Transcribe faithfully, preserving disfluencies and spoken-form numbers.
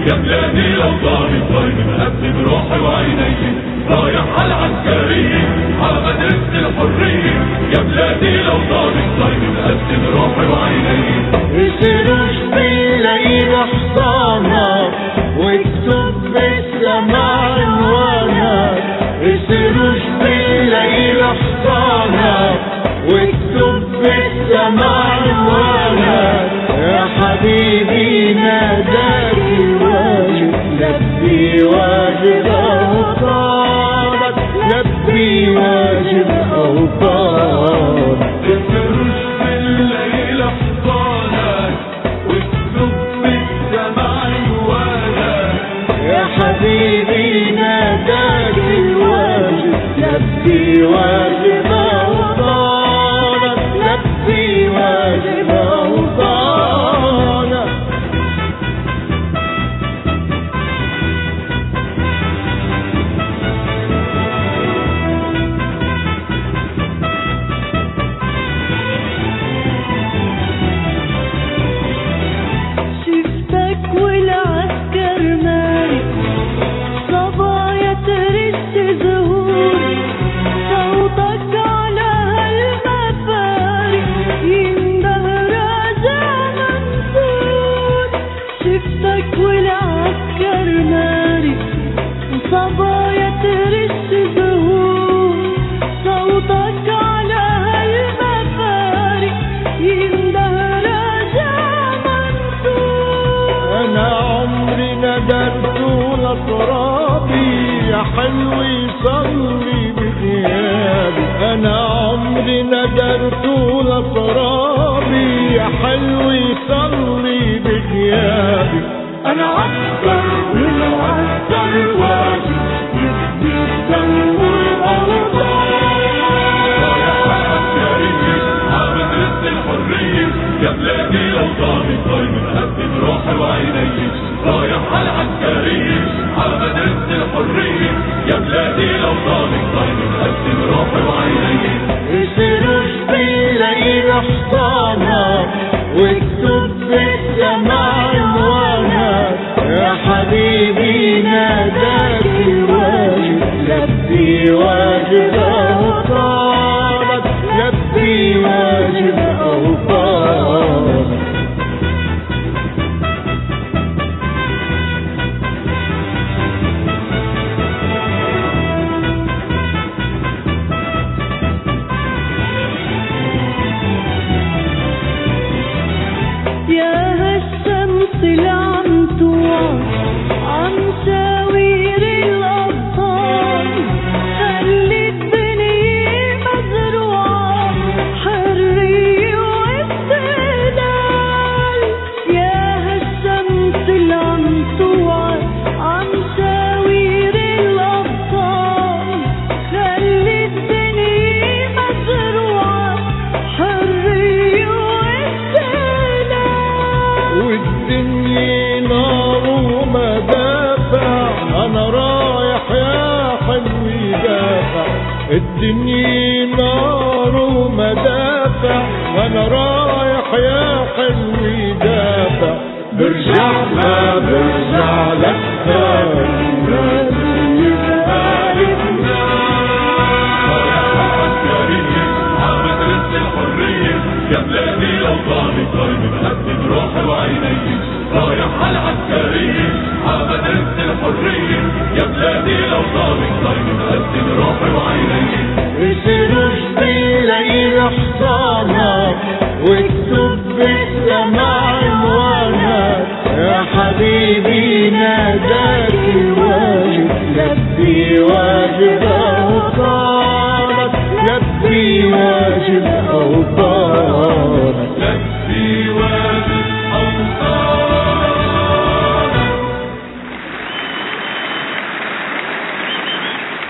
يا بلادي لو ضاعت طيب مقدم روحي وعيني، رايح على العسكري على مدرسة الحرية. يا بلادي لو ضاعت طيب مقدم روحي وعيني. يسيروش بالليل حصانك واكتب بالسماع عنوانك. يسيروش بالليل حصانك واكتب بالسماع عنوانك. يا حبيبي ناداك الواجب، لبي واجب أوطانك، لبي واجب أوطانك. يسيروش بالليل حصانك واكتب بالسماع عنوانك. يا حبيبي ناداك الواجب، لبي واجب أوطانك، لبي واجب أوطانك. شفتك والعسكر مالك، صبايا ترش زهوري، صوتك على هالمفارق ينده راجع منصور. شفتك والعسكر مالك، صبايا ترش زهوري، صوتك على هالمفارق ينده راجع منصور. أنا عمري ندرت لأطرابي يا حلو يصلي بغيابي. أنا عمري ندرت لأطرابي يا حلو يصلي بغيابي. أنا عسكر والعسكر واجب يدي الدم والأوطان. رايح على العسكرية على مدرسة الحرية. يا بلادي لو ضاعت طيب مقدم روحي وعيني. رايح على العسكرية على مدرسة الحرية. يا بلادي لو ضاعت طيب مقدم روحي وعيني. يسيروش بالليل حصانك واكتب بالسماع عنوانك. يا حبيبي ناداك الواجب، لبي واجب أوطانك، لبي واجب أوطانك. يا هالشمس اللي عم توعد عن شاوير الأبطال، خلي الدنيا مزروعة حرية واستقلال. يا هالشمس اللي عم توعد عن شاوير الأبطال، خلي الدنيا مزروعة حرية واستقلال. والدنيا نار ومدافع، أنا رايح يا حلوي دافع. الدنيا نار ومدافع، أنا رايح يا حلوي دافع. برجع ما برجع لك ثاني، لازم يبقى لنا. رايح على العسكرية على مدرسة الحرية. يا بلادي لو ضاعت طيب مقدم روحي وعيني. رايح على العسكرية على مدرسة الحرية. يا بلادي لو ضاعت طيب مقدم روحي وعيني. يسيروش بالليل حصانك واكتب بالسماع